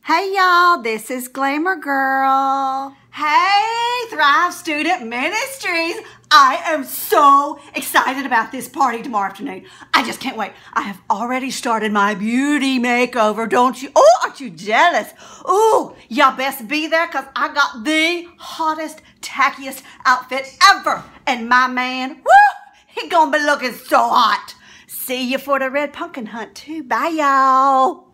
Hey y'all, this is Glamour Girl. Hey, Thrive Student Ministries. I am so excited about this party tomorrow afternoon. I just can't wait. I have already started my beauty makeover, don't you? Oh, aren't you jealous? Oh, y'all best be there because I got the hottest, tackiest outfit ever. And my man, woo, he gonna be looking so hot. See you for the red pumpkin hunt too. Bye, y'all.